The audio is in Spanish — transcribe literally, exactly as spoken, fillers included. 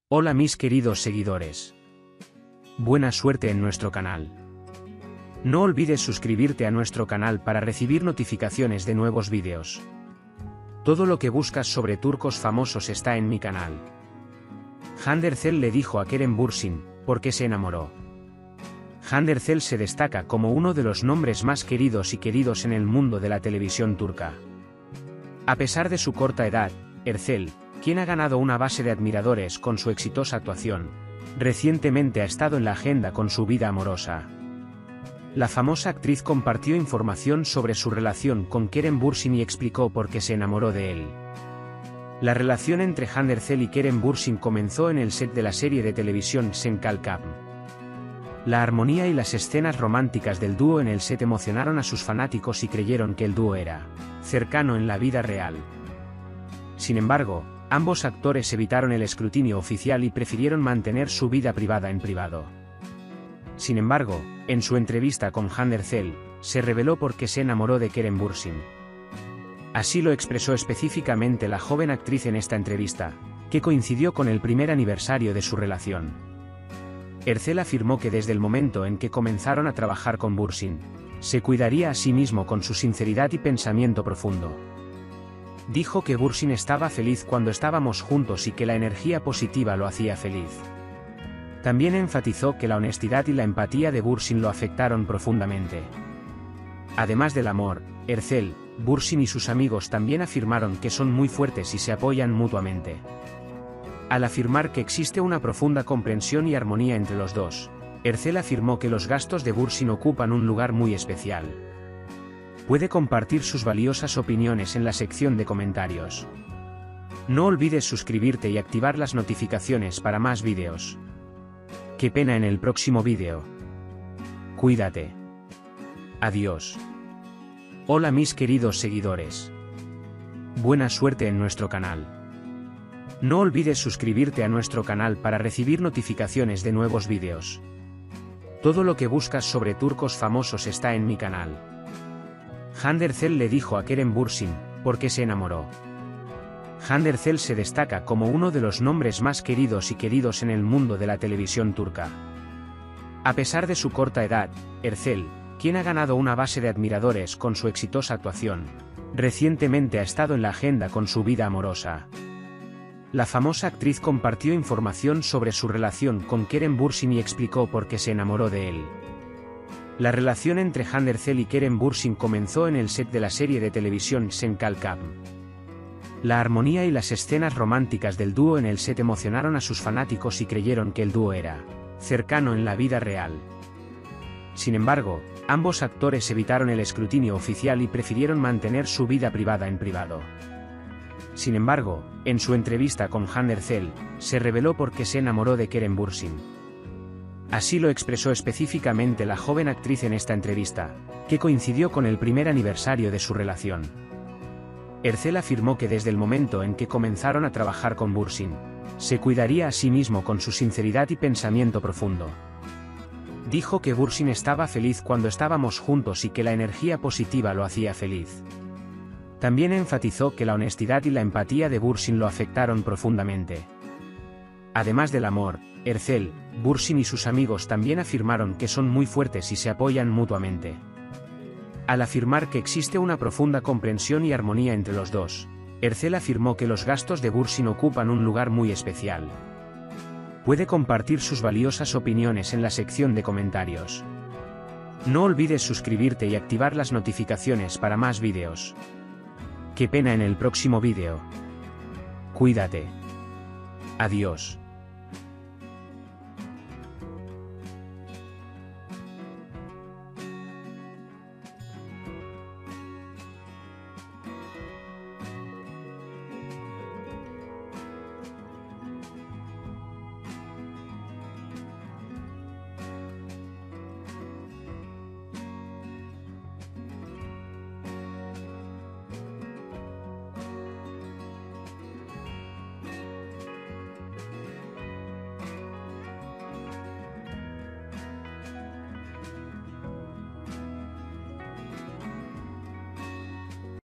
Hola mis queridos seguidores. Buena suerte en nuestro canal. No olvides suscribirte a nuestro canal para recibir notificaciones de nuevos vídeos. Todo lo que buscas sobre turcos famosos está en mi canal. Hande Erçel le dijo a Kerem Bürsin, ¿por qué se enamoró? Hande Erçel se destaca como uno de los nombres más queridos y queridos en el mundo de la televisión turca. A pesar de su corta edad, Erçel, quien ha ganado una base de admiradores con su exitosa actuación, recientemente ha estado en la agenda con su vida amorosa. La famosa actriz compartió información sobre su relación con Kerem Bürsin y explicó por qué se enamoró de él. La relación entre Hande Erçel y Kerem Bürsin comenzó en el set de la serie de televisión Sen Kalkam. La armonía y las escenas románticas del dúo en el set emocionaron a sus fanáticos y creyeron que el dúo era cercano en la vida real. Sin embargo, ambos actores evitaron el escrutinio oficial y prefirieron mantener su vida privada en privado. Sin embargo, en su entrevista con Hande Erçel, se reveló por qué se enamoró de Kerem Bürsin. Así lo expresó específicamente la joven actriz en esta entrevista, que coincidió con el primer aniversario de su relación. Erçel afirmó que desde el momento en que comenzaron a trabajar con Bürsin, se cuidaría a sí mismo con su sinceridad y pensamiento profundo. Dijo que Bürsin estaba feliz cuando estábamos juntos y que la energía positiva lo hacía feliz. También enfatizó que la honestidad y la empatía de Bürsin lo afectaron profundamente. Además del amor, Erçel, Bürsin y sus amigos también afirmaron que son muy fuertes y se apoyan mutuamente. Al afirmar que existe una profunda comprensión y armonía entre los dos, Erçel afirmó que los gastos de Bürsin ocupan un lugar muy especial. Puede compartir sus valiosas opiniones en la sección de comentarios. No olvides suscribirte y activar las notificaciones para más vídeos. Qué pena en el próximo vídeo. Cuídate. Adiós. Hola mis queridos seguidores. Buena suerte en nuestro canal. No olvides suscribirte a nuestro canal para recibir notificaciones de nuevos vídeos. Todo lo que buscas sobre turcos famosos está en mi canal. Hande Erçel le dijo a Kerem Bürsin, ¿por qué se enamoró? Hande Erçel se destaca como uno de los nombres más queridos y queridos en el mundo de la televisión turca. A pesar de su corta edad, Erçel, quien ha ganado una base de admiradores con su exitosa actuación, recientemente ha estado en la agenda con su vida amorosa. La famosa actriz compartió información sobre su relación con Kerem Bürsin y explicó por qué se enamoró de él. La relación entre Hande Erçel y Kerem Bürsin comenzó en el set de la serie de televisión Sen Kalkam. La armonía y las escenas románticas del dúo en el set emocionaron a sus fanáticos y creyeron que el dúo era cercano en la vida real. Sin embargo, ambos actores evitaron el escrutinio oficial y prefirieron mantener su vida privada en privado. Sin embargo, en su entrevista con Hande Erçel, se reveló por qué se enamoró de Kerem Bürsin. Así lo expresó específicamente la joven actriz en esta entrevista, que coincidió con el primer aniversario de su relación. Erçel afirmó que desde el momento en que comenzaron a trabajar con Bürsin, se cuidaría a sí mismo con su sinceridad y pensamiento profundo. Dijo que Bürsin estaba feliz cuando estábamos juntos y que la energía positiva lo hacía feliz. También enfatizó que la honestidad y la empatía de Bürsin lo afectaron profundamente. Además del amor, Erçel, Bürsin y sus amigos también afirmaron que son muy fuertes y se apoyan mutuamente. Al afirmar que existe una profunda comprensión y armonía entre los dos, Erçel afirmó que los gastos de Bürsin ocupan un lugar muy especial. Puede compartir sus valiosas opiniones en la sección de comentarios. No olvides suscribirte y activar las notificaciones para más vídeos. Qué pena en el próximo vídeo. Cuídate. Adiós.